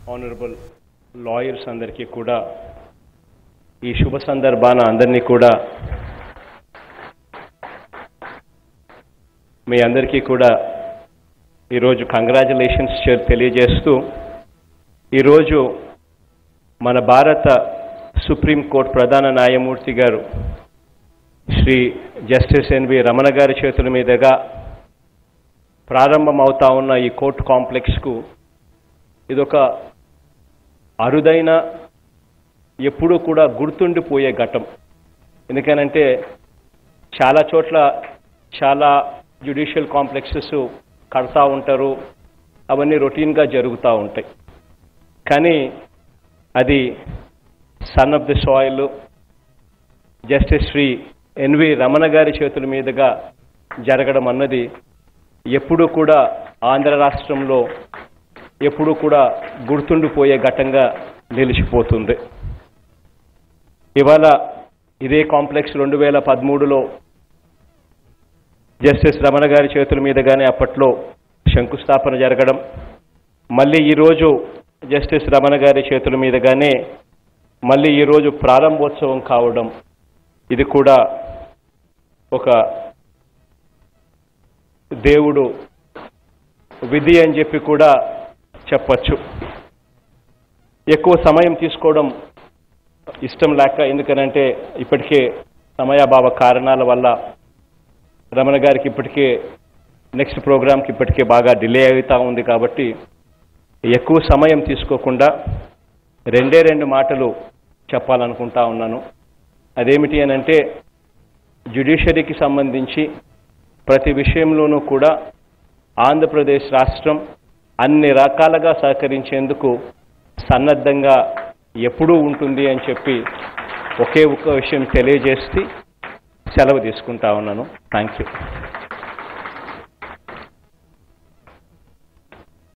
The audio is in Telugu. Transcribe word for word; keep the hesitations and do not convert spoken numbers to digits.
ఆనరబుల్ లాయర్స్ అందరికీ కూడా ఈ శుభ సందర్భాన అందరినీ కూడా మీ అందరికీ కూడా ఈరోజు కంగ్రాచులేషన్స్ తెలియజేస్తూ ఈరోజు మన భారత సుప్రీంకోర్టు ప్రధాన న్యాయమూర్తి గారు శ్రీ జస్టిస్ ఎన్వి రమణ గారి చేతుల మీదుగా ప్రారంభమవుతా ఉన్న ఈ కోర్టు కాంప్లెక్స్కు ఇదొక అరుదైన ఎప్పుడూ కూడా గుర్తుండిపోయే ఘట్టం. ఎందుకనంటే చాలా చోట్ల చాలా జ్యుడిషియల్ కాంప్లెక్సెస్ కడతా ఉంటారు, అవన్నీ రొటీన్గా జరుగుతూ ఉంటాయి. కానీ అది son of the soil justice Shri N V Ramana గారి చేతుల మీదుగా జరగడం అన్నది ఎప్పుడూ కూడా ఆంధ్ర రాష్ట్రంలో ఎప్పుడూ కూడా గుర్తుండిపోయే ఘట్టంగా నిలిచిపోతుంది. ఇవాళ ఇదే కాంప్లెక్స్ రెండు వేల పదమూడులో జస్టిస్ రమణ గారి చేతుల మీదుగానే అప్పట్లో శంకుస్థాపన జరగడం, మళ్ళీ ఈరోజు జస్టిస్ రమణ గారి చేతుల మీదుగానే మళ్ళీ ఈరోజు ప్రారంభోత్సవం కావడం, ఇది కూడా ఒక దేవుడు విధి అని చెప్పి కూడా చెప్పచ్చు. ఎక్కువ సమయం తీసుకోవడం ఇష్టం లేక, ఎందుకనంటే ఇప్పటికే సమయాభావ కారణాల వల్ల రమణ గారికి ఇప్పటికే నెక్స్ట్ ప్రోగ్రామ్కి ఇప్పటికే బాగా డిలే అవుతూ ఉంది. కాబట్టి ఎక్కువ సమయం తీసుకోకుండా రెండే రెండు మాటలు చెప్పాలనుకుంటా ఉన్నాను. అదేమిటి అని అంటే, జ్యుడిషియరీకి సంబంధించి ప్రతి విషయంలోనూ కూడా ఆంధ్రప్రదేశ్ రాష్ట్రం అన్ని రకాలుగా సహకరించేందుకు సన్నద్ధంగా ఎప్పుడూ ఉంటుంది అని చెప్పి ఒకే ఒక్క విషయం తెలియజేసి సెలవు తీసుకుంటా ఉన్నాను. Thank you.